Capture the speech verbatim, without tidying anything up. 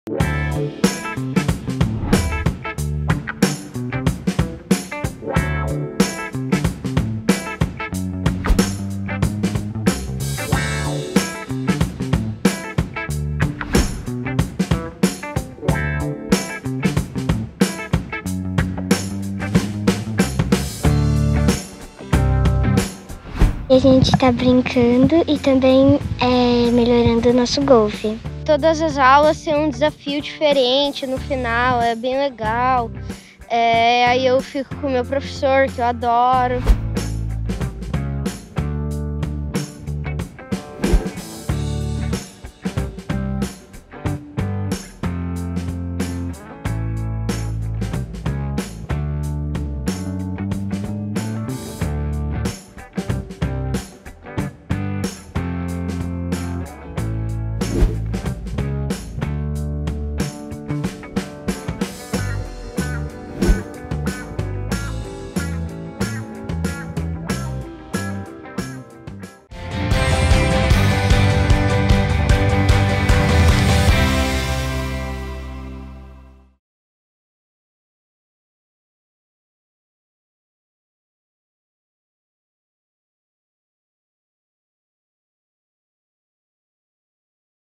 A gente está brincando e também é, melhorando o nosso golfe. Todas as aulas têm um desafio diferente no final, é bem legal. É, aí eu fico com o meu professor, que eu adoro.